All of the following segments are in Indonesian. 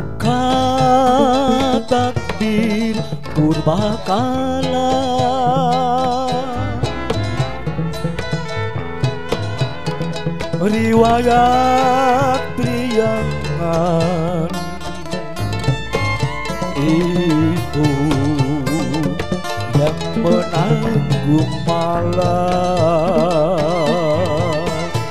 Duka takdir purbakala, riwayat priangan itu yang menanggung malam,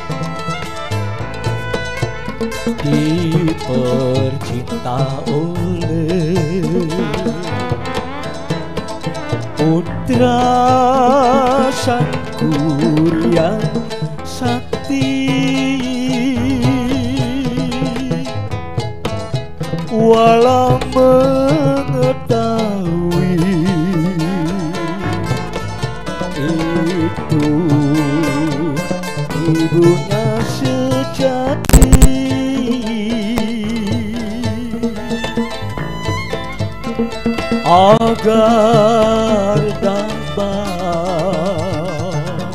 dipercinta oleh putra Sangkur yang sakti, walau mengetahui itu ibunya sejati, agar dapat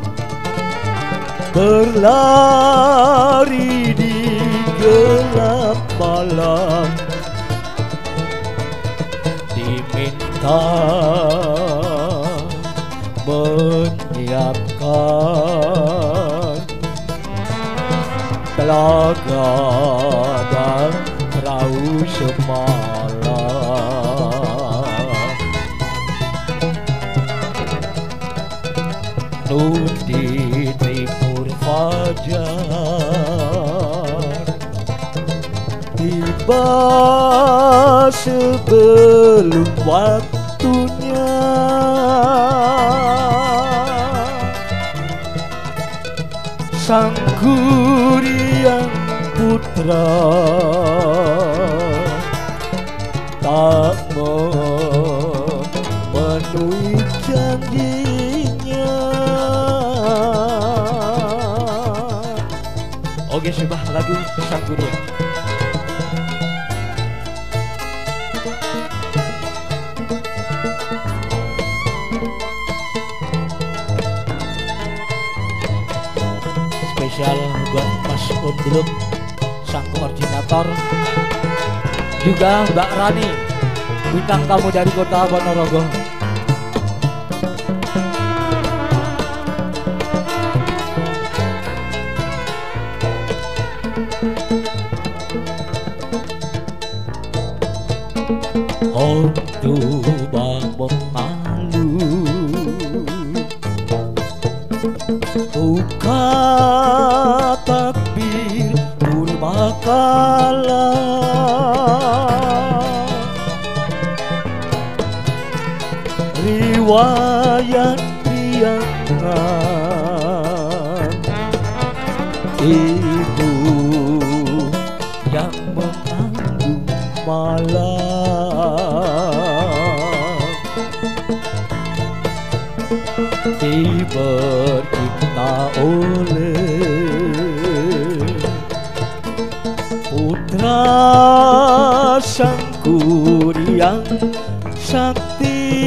berlari di gelap malam, diminta menyiapkan telaga dan perahu semalam. Nun di timur fajar, tiba sebelum waktunya, sang Kuriang putra tak memenuhi janjinya. Oke, sebah lagu Sang Kuriang. Spesial buat Mas Undruk, sang koordinator, juga Mbak Rani, bintang tamu dari kota Ponorogo. Untuk bangun malu, duka takbir purbakala, riwayat priangan ibu yang menanggung malam, dipercinta oleh putra Sang Kuriang sakti,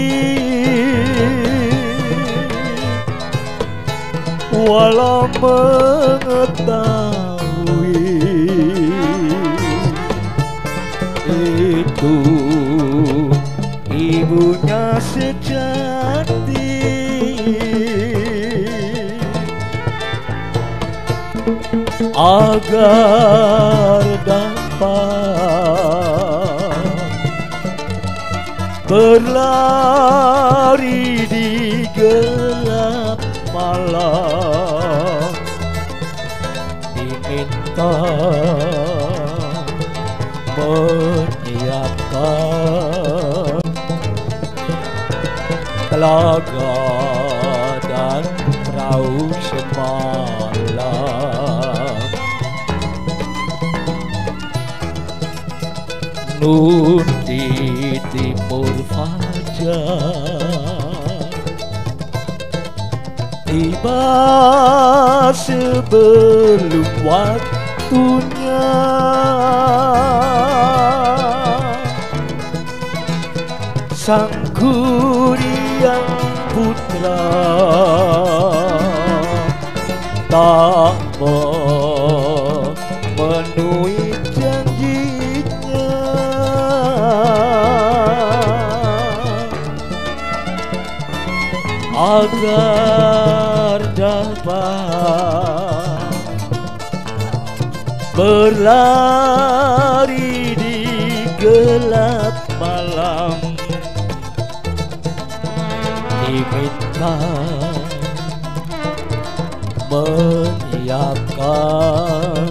walau mengetahui itu ibunya sejati, agar dapat berlari di gelap malam, diminta menyiapkan telaga dan perahu semalam. Nun di timur fajar, tiba sebelum waktunya, sang Kuriang putra tak memenuhi janjinya. agar dapat berlari di gelap malam, diminta menyiapkan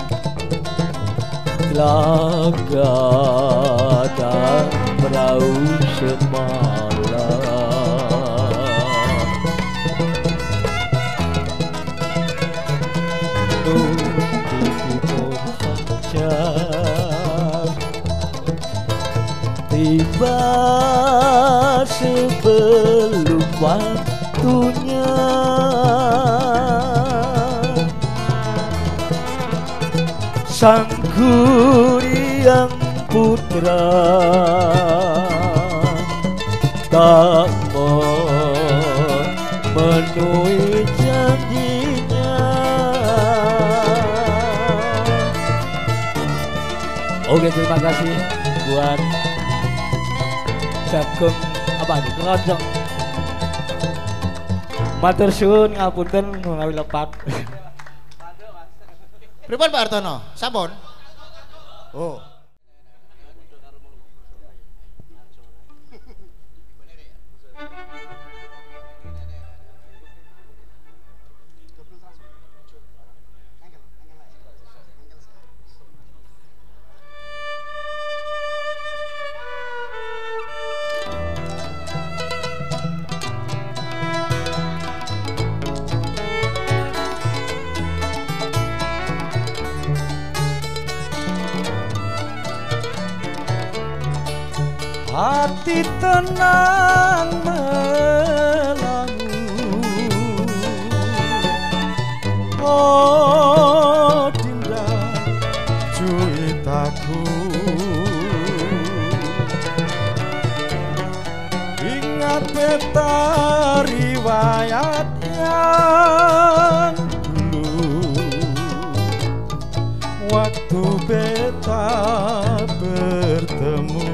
telaga dan perahu semalam. Di timur fajar tiba sebelum waktunya, sang Kuryang putra tak memenuhi janjinya. Oke, terima kasih buat Jagung apa nih keroncong. Matur suwun ngapunten ngawi lepat. Pripun Pak Hartono? Sampun? Oh. Hati tenang melamu, oh dinda cuitaku, ingat peta riwayat yang dulu, waktu beta bertemu.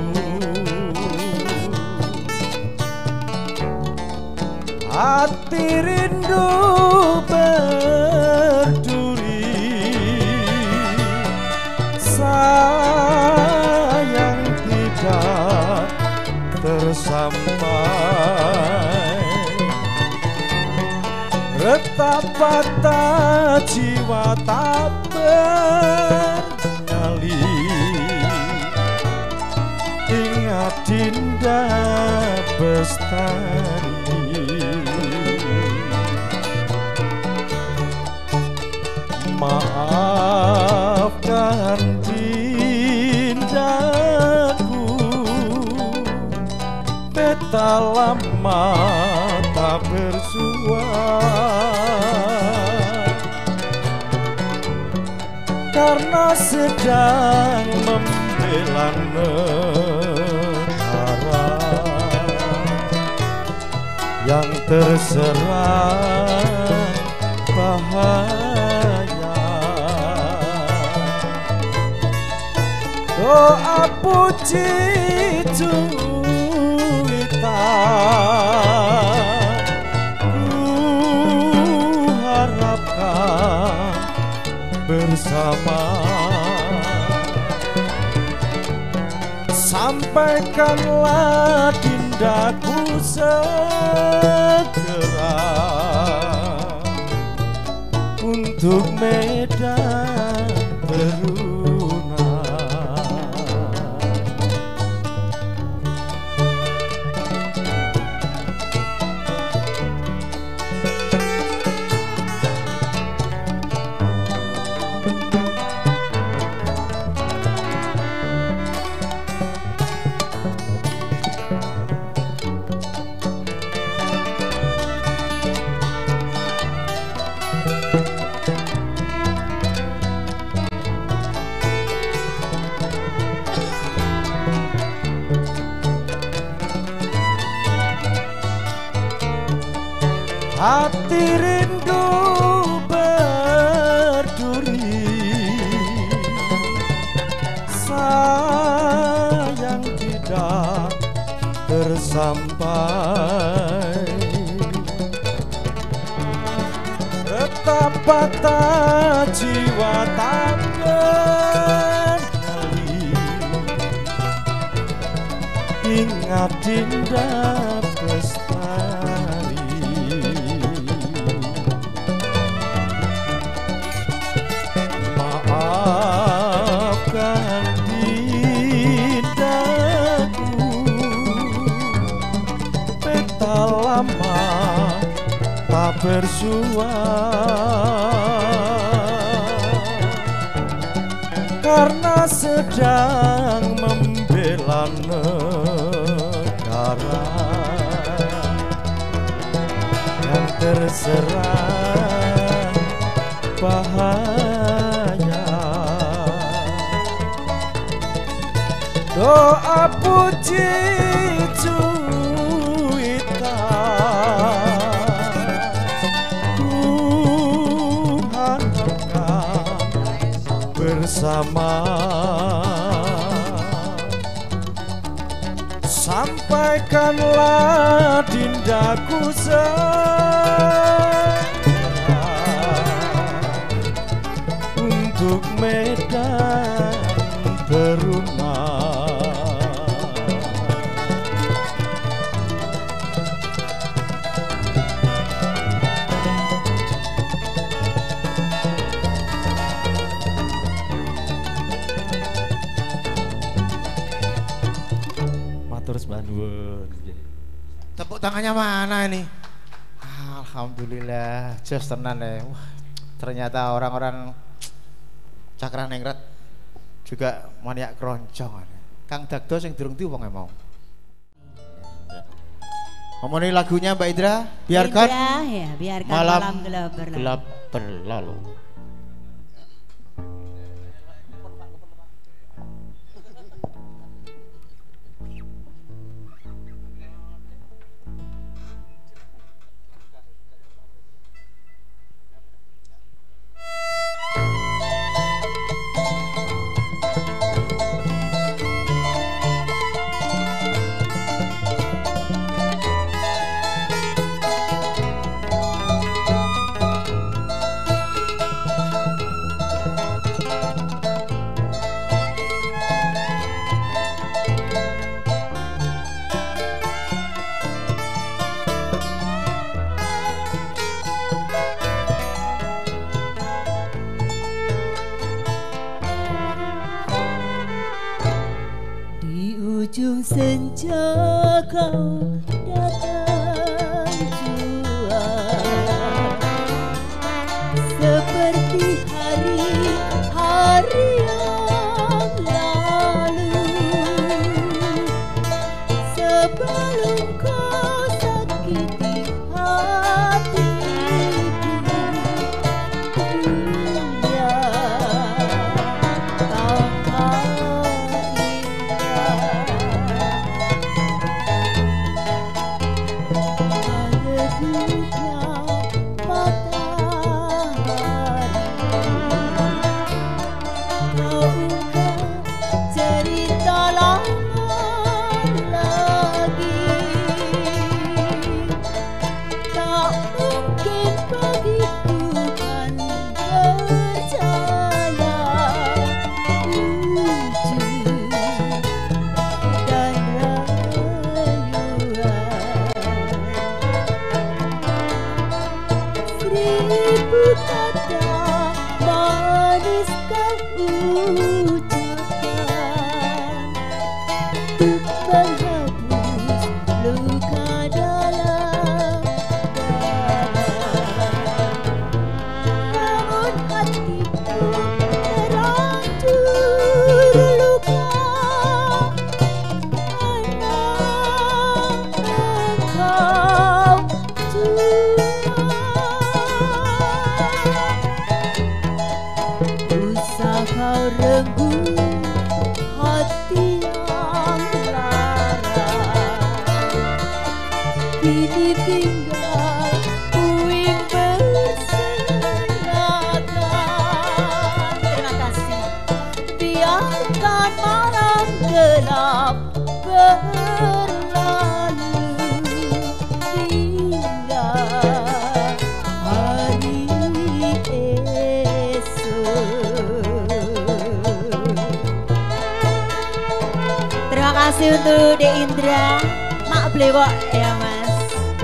Hati rindu berduri, sayang tidak tersampai. Retak patah jiwa tak bernyali, ingat dinda bestari. Maafkan dindaku, beta lama tak bersua, karena sedang membela negara yang terserang bahaya. Doa puji cuita ku harapkan bersama, sampaikanlah dindaku segera untuk medan teruna. Hati rindu berduri, sayang tidak tersampai. ingat Dinda Bestari. Maafkan Dindaku, peta lama tak bersua, karena sedang membela negara yang terserang bahaya. Doa puji cuitan Tuhan akan bersama. Sampaikanlah Dindaku segera untuk Medan berumah. Terus Bandung. Tepuk tangannya mana ini? Alhamdulillah, just tenan ya. Wah, ternyata orang-orang Cakraningrat juga maniak keroncong. Kang Dagdo sing durung diwong mau. Ngomongin lagunya Mbak Idra, biarkan Idra, ya, biarkan malam gelap berlalu. Ujung senja kau datang jua, seperti hari-hari yang lalu, sebelum kau sakiti hatiku. Dunia Terima kasih untuk De Indra, Mak Blewok ya Mas.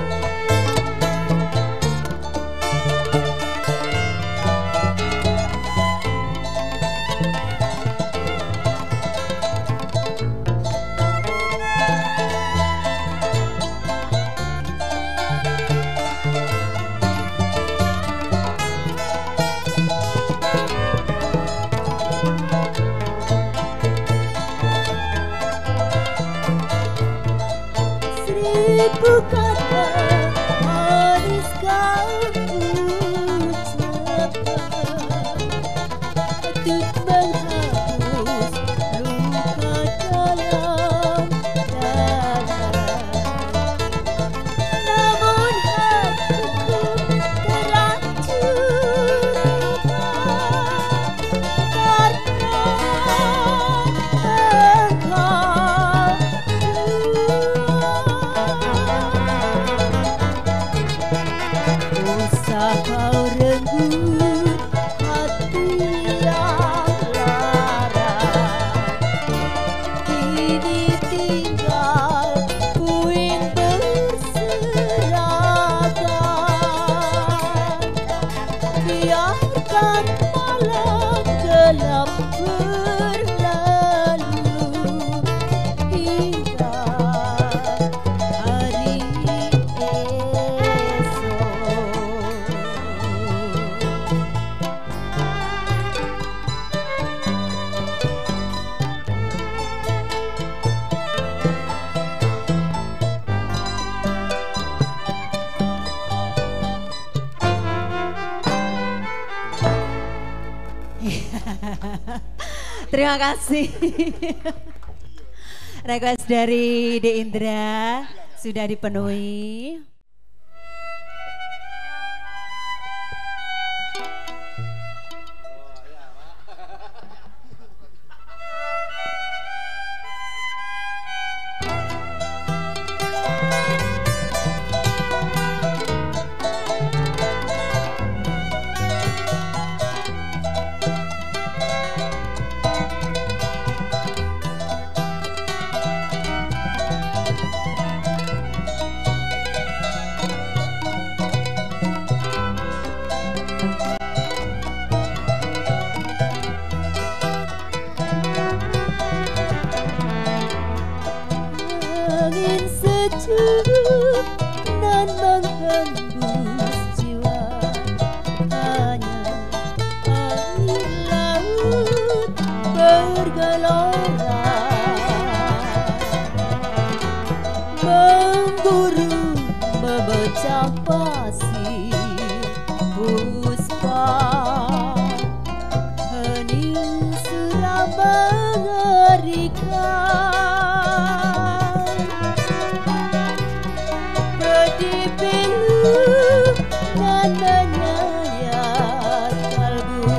Seribu kata manis kau ucapkan untuk menghapus luka dalam dada. Namun hatiku terlanjur luka karena engkau. Usah kau renggut hati yang lara, kini tinggal puing berserakan. Biarkan malam gelap berlalu hingga hari esok. Terima kasih. Request dari De Indra sudah dipenuhi. Angin sejuk nan menghembus jiwa, hanya air laut bergelora mengguru memecah pasir puspa, hening suram mengerikan. Pedih pilu dan menyayat kalbu,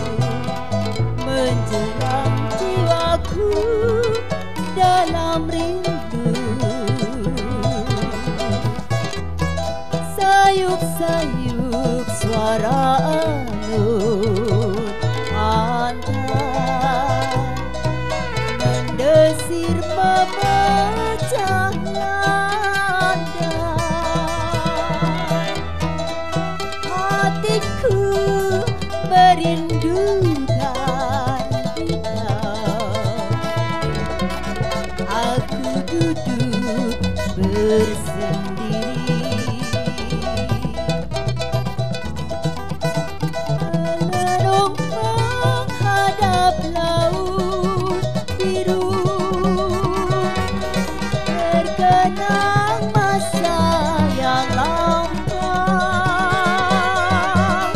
menjelang jiwaku dalam rindu. Sayup-sayup suara alun antar mendesir memecah landai. Hatiku merindukan hidup, aku duduk bersendiri. Merenung menghadap laut biru, terkenang masa yang lampau.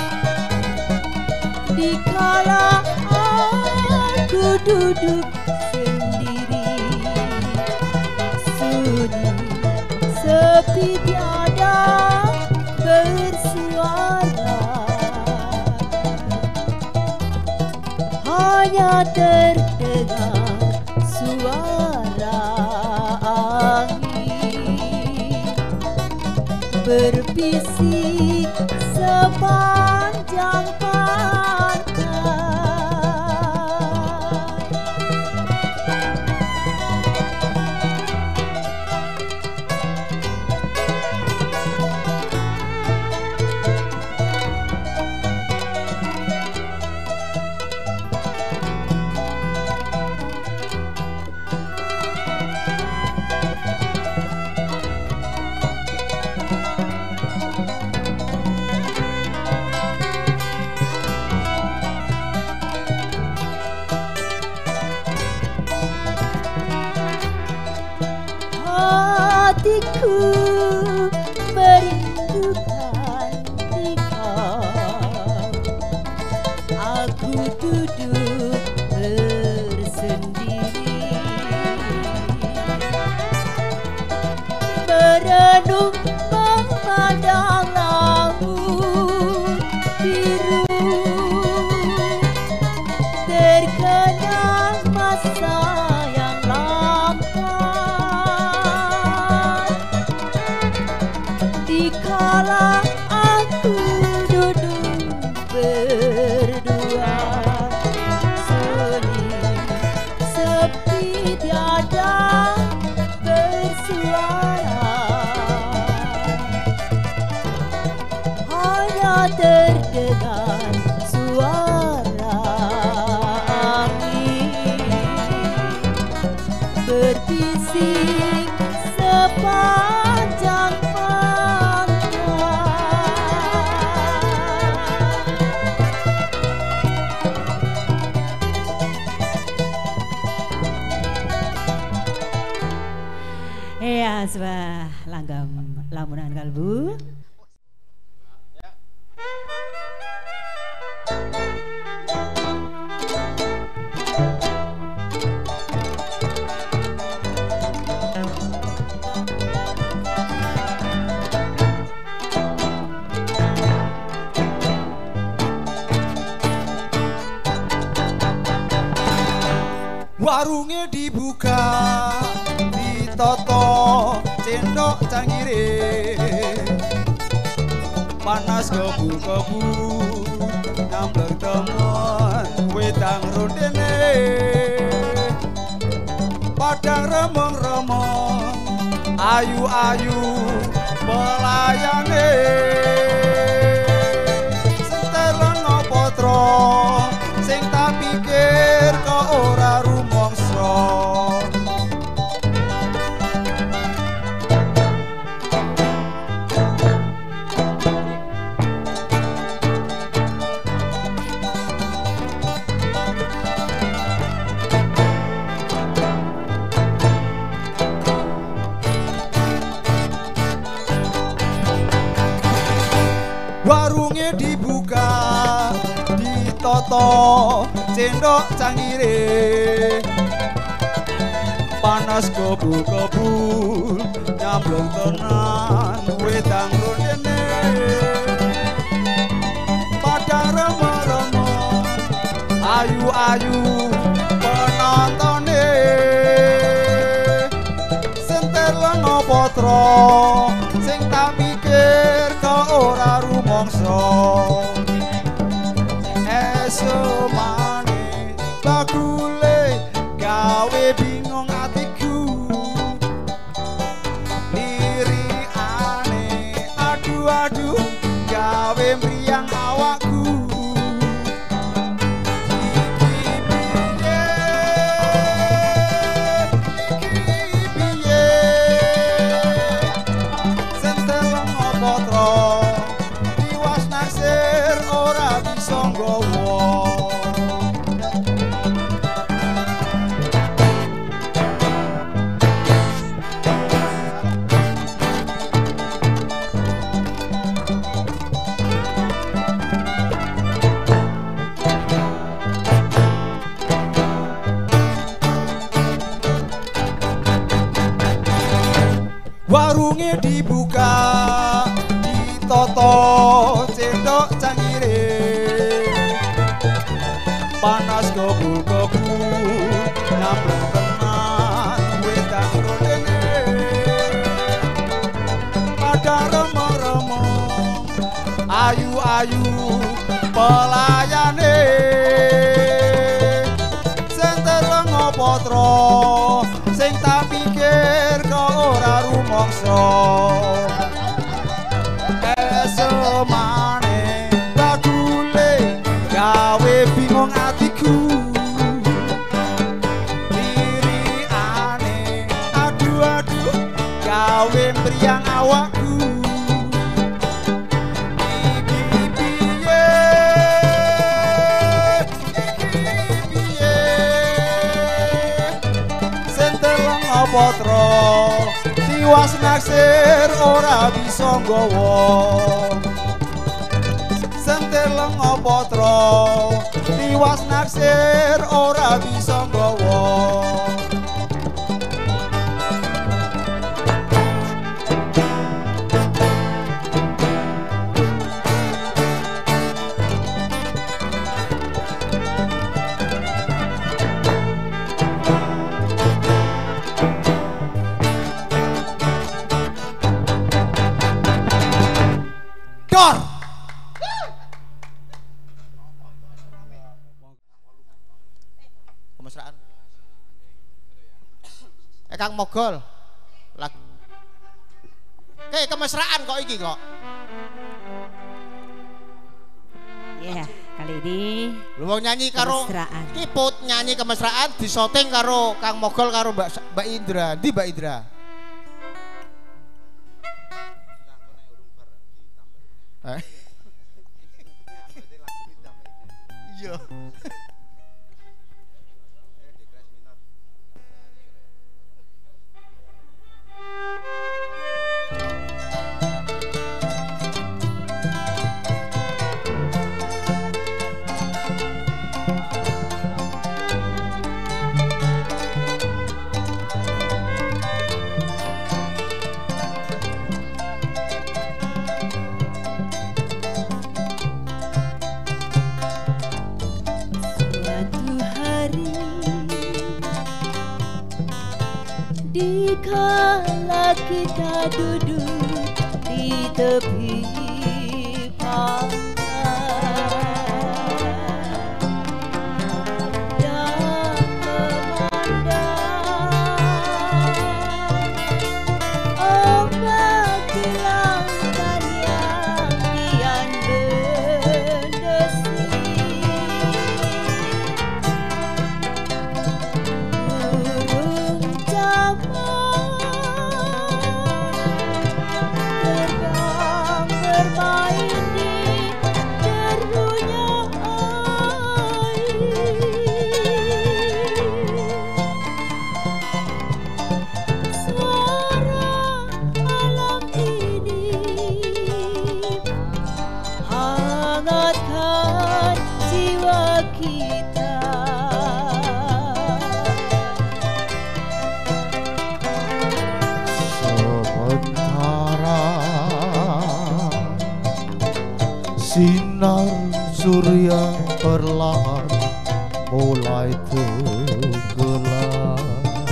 Dikala aku duduk sendiri, sunyi sepi tiada bersuara, hanya terdengar suara angin berbisik sepanjang pantai. hatiku merindukan engkau. Aku duduk bersendiri merenung memandang laut biru, terkenang masa yang lampau. Dikala aku duduk berdua, sunyi sepi tiada bersuara, hanya terdengar suara angin berbisik sepanjang Ya, sebah langgam lamunan kalbu. Warungnya dibuka, ditoto, cendok cangkire, panas kebu-kebu, nyamber temen, wedang rondene, padang remeng-remeng, ayu-ayu, pelayane, setelan ngopotro, sing tak pikir kok ora rumangsa. Warungnya dibuka, ditoto, cendok cangkire, panas kebu-kebu, nyamblong tenan, wedang rondene, padang remeng-remeng, ayu-ayu, penontone, sentel ngopotro, sing tak pikir kok ora rumangsa. Esomane bakule gawe bingung atiku, lirikane aduh-aduh gawe mriyang awakku. Iki piye sentel ngopotro, diwas naksir ora bisa nggawa. Warungnya dibuka, ditoto, cendok cangkire, panas kebu-kebu, nyamblong tenan, wedang rondene, padang remeng-remeng, ayu-ayu, pelayane, sentel ngopotro, sing tak pikir kok ora rumangsa. Esomane bakule gawe bingung atiku, lirikane aduh-aduh gawe mriyang awakku. Iki piye, sentel ngopotro, Tiwas naksir ora bisa nggawa sentir lenga patra tiwas naksir ora bisa nggawa dor kemesraan Kang Mogol lag kemesraan kok iki kok Ya, kali ini lu mau nyanyi karo kemesraan. iki put nyanyi kemesraan disoting karo Kang Mogol karo Mbak Indra di Mbak Indra iya Suatu hari dikala kita duduk di tepi pantai dan memandang ombak di lautan yang kian berdesir. Burung terbang bermain di derunya air. Suara alam ini hangatkan jiwa kita. Sementara sinar surya perlahan mulai tenggelam,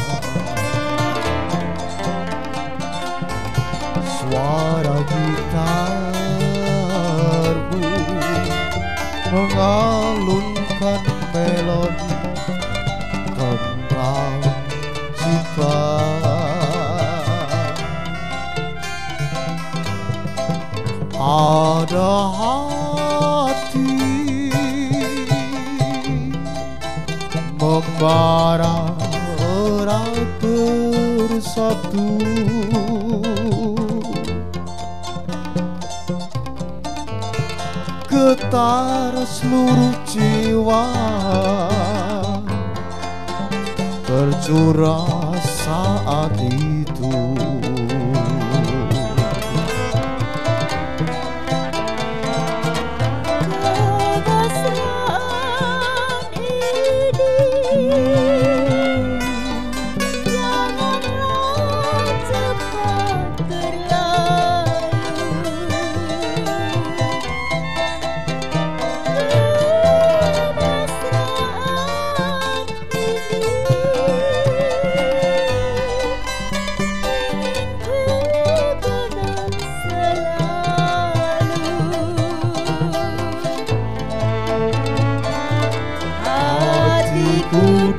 suara gitarmu mengalunkan melodi tentang cinta. Ada hati membara erat bersatu, getar seluruh jiwa tercurah saat itu. Kemesraan ini janganlah cepat berlalu. Kemesraan ini Hatiku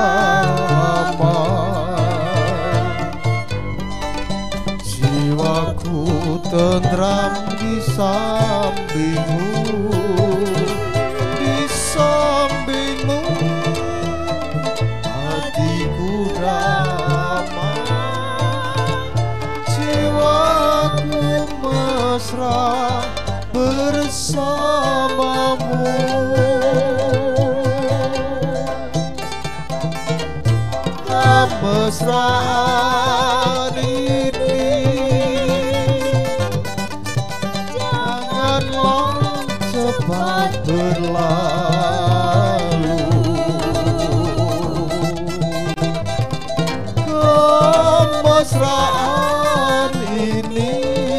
damai, jiwaku tentram di sampingmu, di sampingmu. Hatiku damai, jiwaku mesra bersamamu. Kemesraan ini kemesraan ini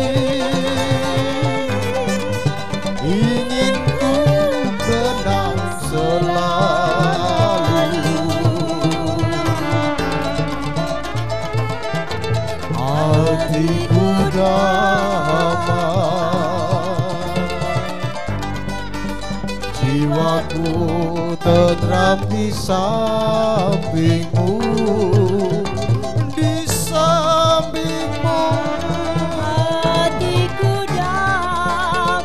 ingin ku kenang selalu. Hatiku damai, jiwaku tenteram di sampingmu, di sampingmu. Hatiku damai,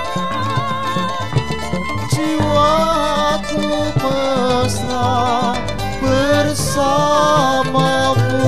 Jiwaku mesra bersamamu.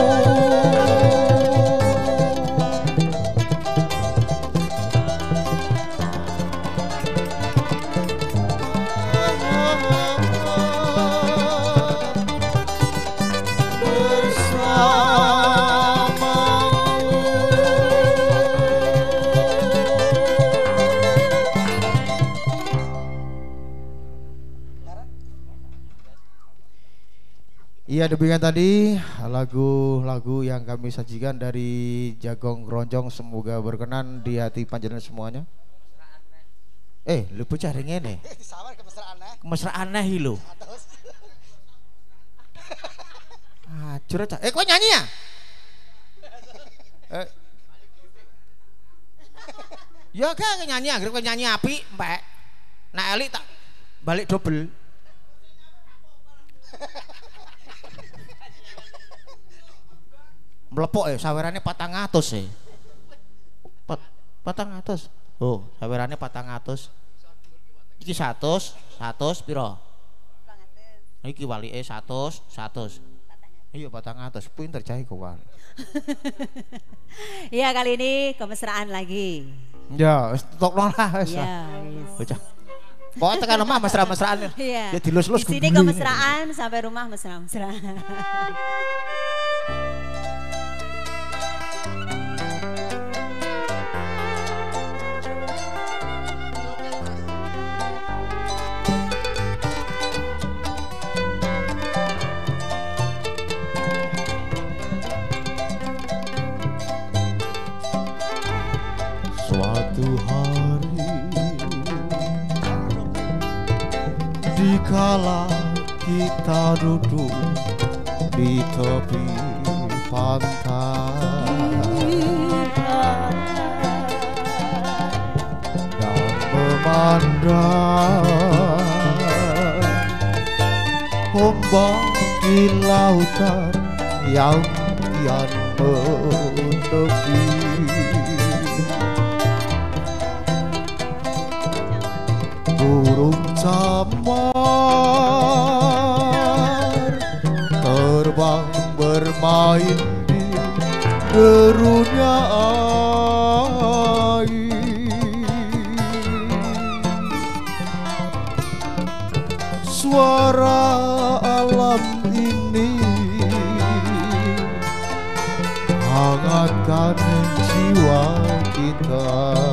Iya, demikian tadi lagu-lagu yang kami sajikan dari Jagong Keroncong, semoga berkenan di hati panjenengan semuanya. Lu bocah ngene. Disawar kemesraan neh. Kemesraan neh lho. Curhat. Kowe nyanyi ya? Ya kan nyanyi, anggere kowe nyanyi apik, Mbak. Nak Eli tak balik double. Melepok sawerane 400 400. Oh, sawerane 400. Iki 100 piro? Iki walike 100. Iya 400. Pinter cah iku kan. Ya, kali ini kemesraan lagi. Ya, stokno lah wis. Ya, Bocah. Pokoknya tekan omah mesra-mesraan. Iya. Ya dilus-lus. Di sini kemesraan sampai rumah mesra-mesraan. Suatu hari dikala kita duduk di tepi pantai dan memandang ombak di lautan yang kian menepi. Burung camar terbang bermain di derunya air. Suara alam ini hangatkan jiwa kita.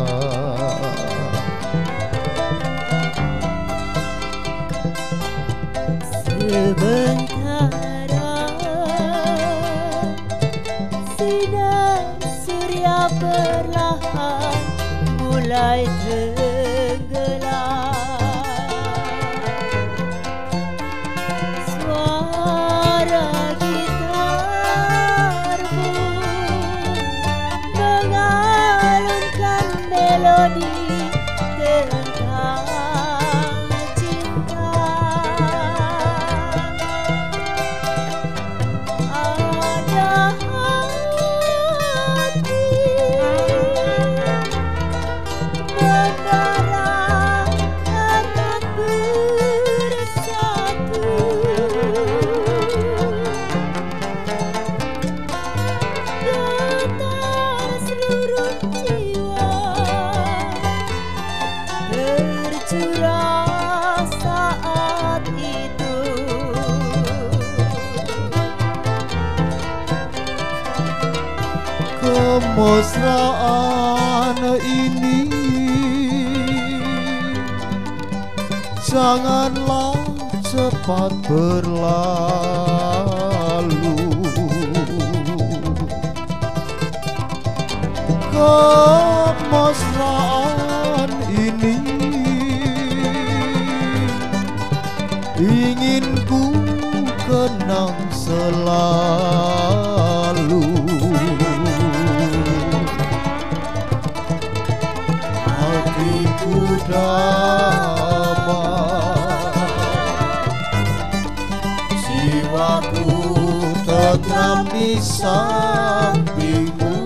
sementara sinar surya perlahan mulai tenggelam. Suara gitarmu mengalunkan melodi tentang cinta. Ada hati membara anak bersatu. Getar seluruh jiwa tercurah saat itu. Kemesraan ini janganlah cepat berlalu. kemesraan ini ingin ku kenang selalu. Hatiku damai, jiwaku tentram di sampingmu,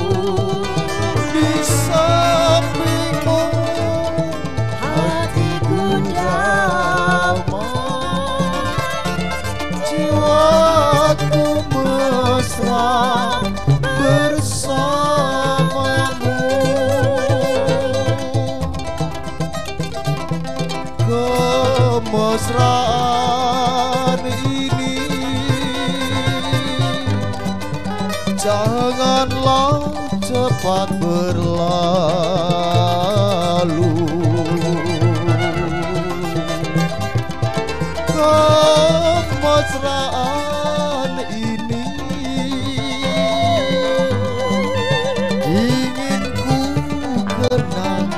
di sampingmu. Hatiku damai, jiwaku mesra bersamamu. Kemesraan ini janganlah cepat berlalu. Kemesraan ini ingin ku kenang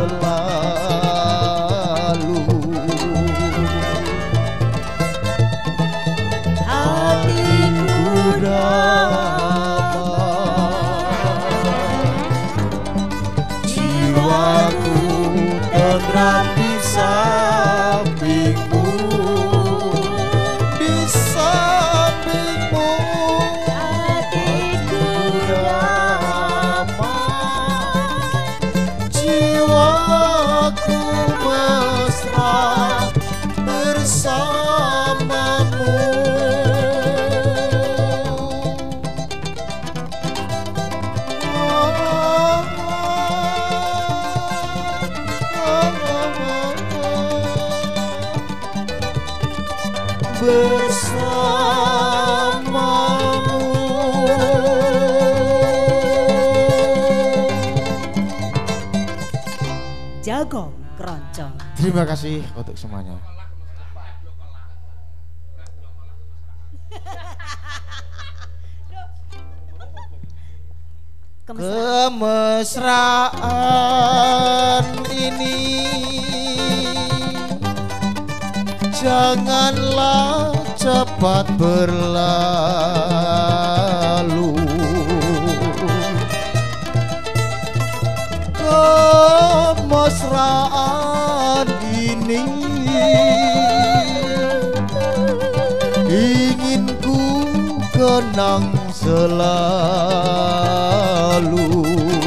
selalu. Hatiku damai, jiwaku tentram di sampingmu, di sampingmu. Hatiku damai, jiwaku mesra bersamamu. Bersamamu. Jagong Keroncong. Terima kasih untuk semuanya. Kemesraan ini janganlah cepat berlalu. Kemesraan ini ingin ku kenang selalu.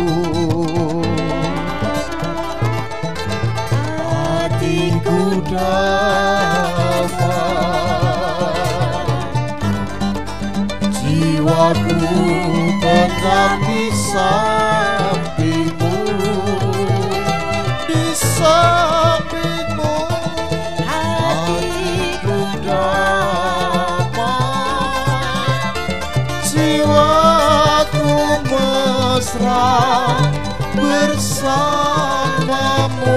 Hatiku damai, jiwaku tentram di sampingmu, di sampingmu. Hatiku damai, jiwaku mesra bersamamu.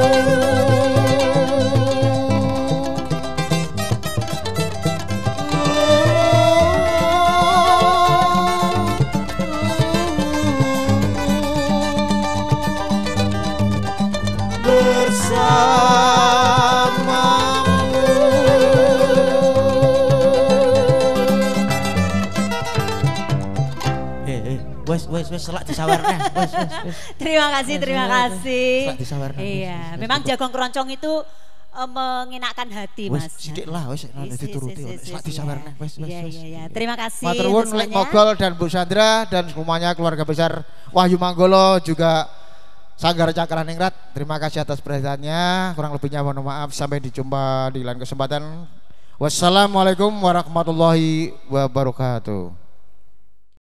Wes selak disawarna. Terima kasih, terima kasih. Selak disawarna. Iya, memang Jagong Keroncong itu mengenakkan hati, Wes Mas. sithik lah wes dituruti. Selak disawarna. Wes. Iya. Terima kasih. Matur nuwun Lek Mogol dan Bu Sandra dan semuanya keluarga besar Wahyu Manggolo juga Sanggar Cakraningrat. Terima kasih atas perhatiannya. Kurang lebihnya mohon maaf. Sampai dijumpa di lain kesempatan. Wassalamualaikum warahmatullahi wabarakatuh.